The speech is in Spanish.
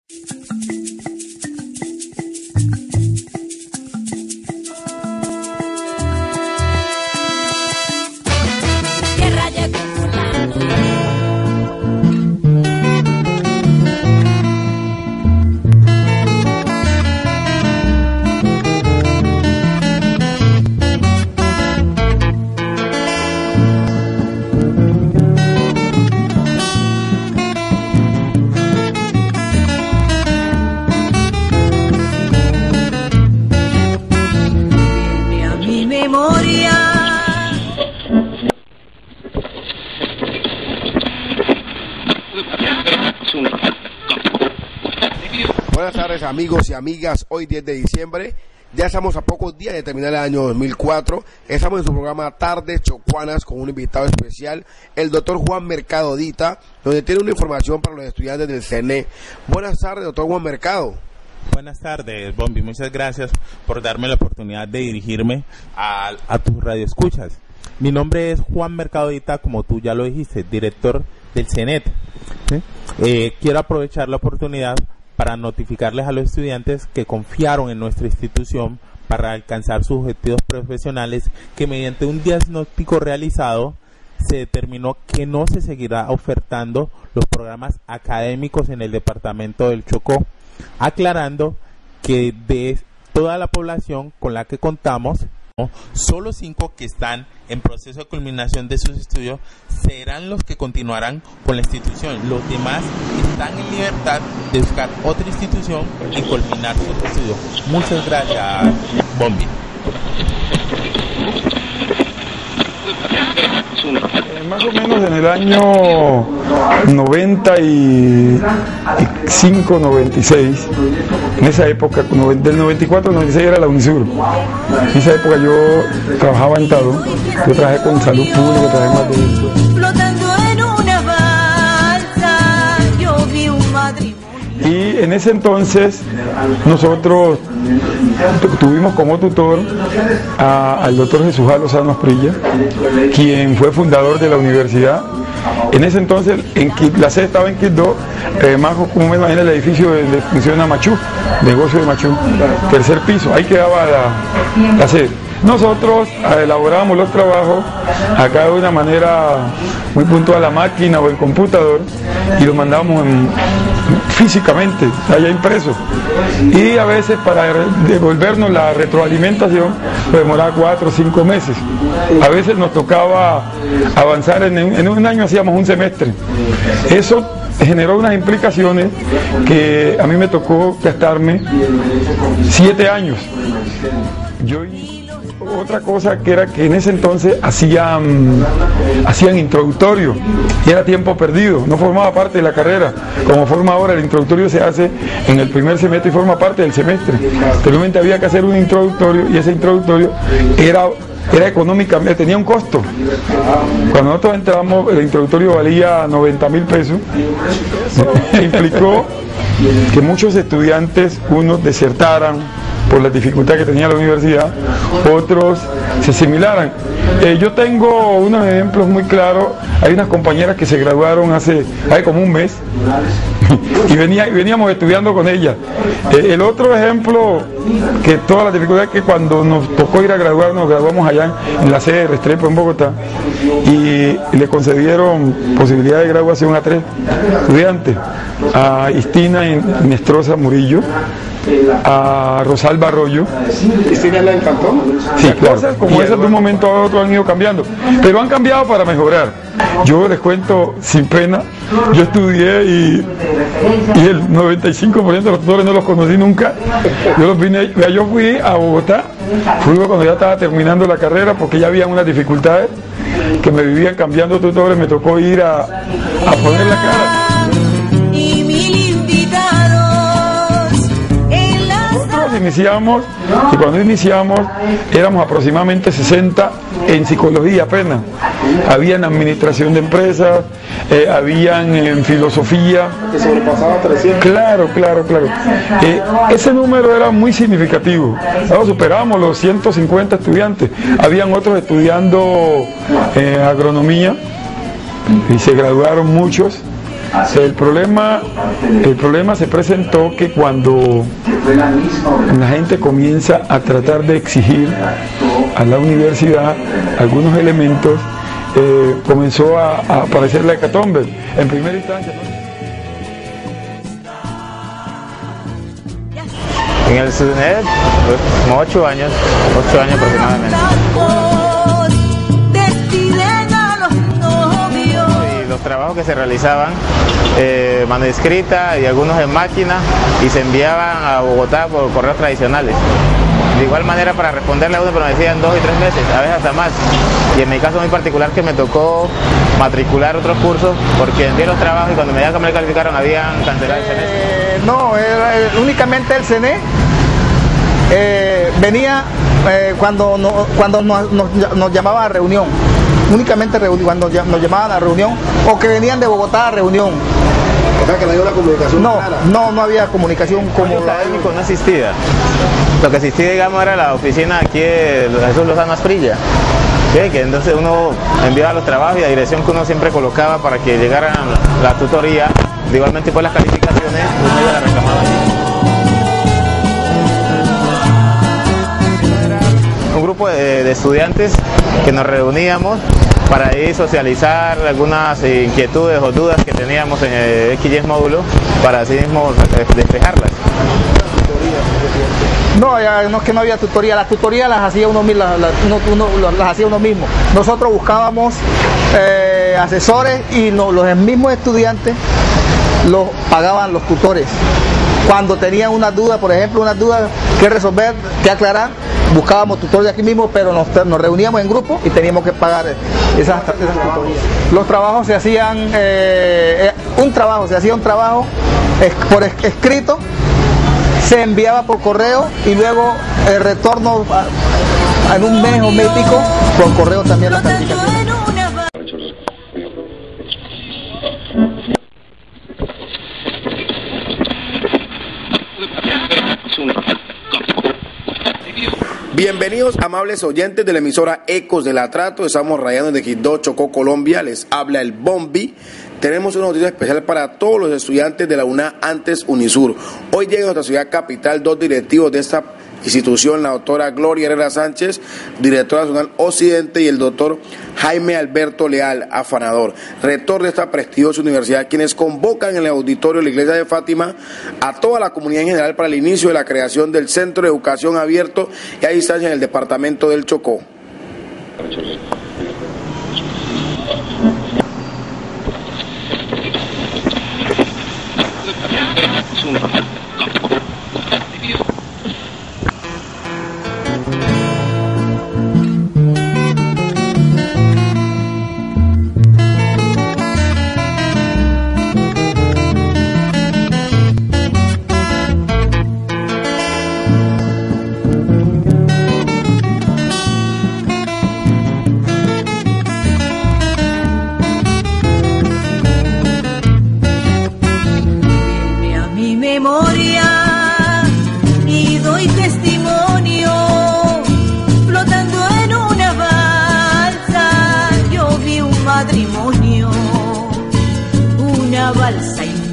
Buenas tardes amigos y amigas, hoy 10 de diciembre, ya estamos a pocos días de terminar el año 2004, estamos en su programa Tardes Chocuanas con un invitado especial, el doctor Juan Mercado Dita, donde tiene una información para los estudiantes del CNE. Buenas tardes, doctor Juan Mercado. Buenas tardes, Bombi, muchas gracias por darme la oportunidad de dirigirme a tus radioescuchas. Mi nombre es Juan Mercado Dita, como tú ya lo dijiste, director del CENET. ¿Sí? Quiero aprovechar la oportunidad para notificarles a los estudiantes que confiaron en nuestra institución para alcanzar sus objetivos profesionales, que mediante un diagnóstico realizado se determinó que no se seguirá ofertando los programas académicos en el departamento del Chocó, aclarando que de toda la población con la que contamos, solo 5 que están en proceso de culminación de sus estudios serán los que continuarán con la institución. Los demás están en libertad de buscar otra institución y culminar sus estudios. Muchas gracias, Bombi. Más o menos en el año 95, 96, en esa época, del 94 al 96 era la Unisur. En esa época yo trabajaba en Tado, yo trabajé con salud pública, trabajé más de esto. Y en ese entonces nosotros tuvimos como tutor al doctor Jesús Lozano Asprilla, quien fue fundador de la universidad. En ese entonces la sede estaba en Quibdó, más como me imagino el edificio de funciona Machú, negocio de Machú, tercer piso, ahí quedaba la sede. Nosotros elaborábamos los trabajos acá de una manera muy puntual a la máquina o el computador y los mandábamos físicamente, allá impresos. Y a veces para devolvernos la retroalimentación pues demoraba 4 o 5 meses. A veces nos tocaba avanzar, en un año hacíamos un semestre. Eso generó unas implicaciones que a mí me tocó gastarme 7 años. Otra cosa que era que en ese entonces hacían introductorio y era tiempo perdido, no formaba parte de la carrera, como forma ahora. El introductorio se hace en el primer semestre y forma parte del semestre. Anteriormente había que hacer un introductorio y ese introductorio era económicamente, tenía un costo. Cuando nosotros entramos, el introductorio valía 90.000 pesos. Implicó que muchos estudiantes, unos desertaran por la dificultad que tenía la universidad, otros se asimilaran. Yo tengo unos ejemplos muy claros. Hay unas compañeras que se graduaron hace como un mes y veníamos estudiando con ellas. El otro ejemplo, que toda la dificultad, es que cuando nos tocó ir a graduar, nos graduamos allá en la sede de Restrepo en Bogotá y le concedieron posibilidad de graduación a 3 estudiantes, a Istina Inestrosa Murillo, a Rosalba Arroyo. ¿Cristina la encantó? Sí, claro. Cosas como esas de un momento a otro han ido cambiando, pero han cambiado para mejorar. Yo les cuento sin pena, yo estudié y el 95% de los tutores no los conocí nunca. Yo fui a Bogotá, fui cuando ya estaba terminando la carrera porque ya había unas dificultades que me vivían cambiando tutores, me tocó ir a poner la cara. Iniciamos, y cuando iniciamos éramos aproximadamente 60 en psicología apenas. Habían administración de empresas, habían en filosofía. Que sobrepasaba 300. Claro. Ese número era muy significativo. Superábamos los 150 estudiantes. Habían otros estudiando agronomía y se graduaron muchos. El problema se presentó que cuando la gente comienza a tratar de exigir a la universidad algunos elementos, comenzó a aparecer la hecatombe. En primera instancia, en el CENET, como 8 años aproximadamente. Y los trabajos que se realizaban, mano escrita y algunos en máquina, y se enviaban a Bogotá por correos tradicionales. De igual manera, para responderle a uno, pero me decían 2 y 3 meses, a veces hasta más. Y en mi caso muy particular, que me tocó matricular otros cursos porque envié los trabajos y cuando me dijeron que me calificaron habían cancelado el semestre. No, únicamente el CENET venía cuando nos llamaban a reunión, únicamente cuando nos llamaban a reunión, o que venían de Bogotá a reunión. O sea que no había una comunicación clara. No había comunicación como Apoyo académico no existía. Lo que existía, digamos, era la oficina aquí de Jesús Lozano Asprilla. ¿Sí? Que entonces uno enviaba los trabajos y la dirección que uno siempre colocaba para que llegaran la tutoría, igualmente por las calificaciones, uno ya la reclamaba allí. Un grupo de estudiantes que nos reuníamos para ir socializar algunas inquietudes o dudas que teníamos en el XY módulo, para así mismo despejarlas. No es que no había tutoría, las tutorías las hacía uno mismo, las hacía uno mismo. Nosotros buscábamos asesores y los mismos estudiantes los pagaban los tutores. Cuando tenían una duda, por ejemplo, una duda que resolver, que aclarar, buscábamos tutores de aquí mismo, pero nos reuníamos en grupo y teníamos que pagar esas tutorías. Los trabajos se hacían, un trabajo por escrito, se enviaba por correo y luego el retorno en un mes o mes y pico por correo también las calificaciones. Bienvenidos, amables oyentes de la emisora Ecos del Atrato. Estamos radiando de Quibdó, Chocó, Colombia. Les habla el Bombi. Tenemos una noticia especial para todos los estudiantes de la UNA, antes Unisur. Hoy llegan a nuestra ciudad capital 2 directivos de esta institución, la doctora Gloria Herrera Sánchez, directora nacional Occidente, y el doctor Jaime Alberto Leal, afanador, rector de esta prestigiosa universidad, quienes convocan en el auditorio de la iglesia de Fátima a toda la comunidad en general para el inicio de la creación del Centro de Educación Abierto y a distancia en el departamento del Chocó. Y doy testimonio, flotando en una balsa, yo vi un matrimonio, una balsa